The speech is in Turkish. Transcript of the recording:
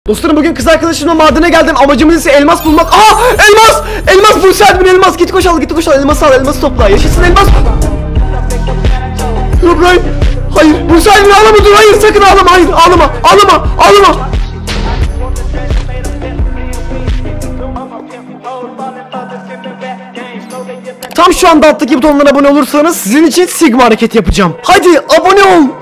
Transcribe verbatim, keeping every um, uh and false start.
Dostlarım bugün kız arkadaşımla madene geldim. Amacımız ise elmas bulmak. Aa elmas! Elmas Buse admin elmas. Git koş al, git koş al. Elmas al, elmas topla. Yaşasın elmas. İbrahim. Hayır. Buse admin ağlama dur. Hayır sakın ağlama. Hayır ağlama. Ağlama. Ağlama. Tam şu anda alttaki butonlara abone olursanız sizin için Sigma hareketi yapacağım. Hadi abone ol.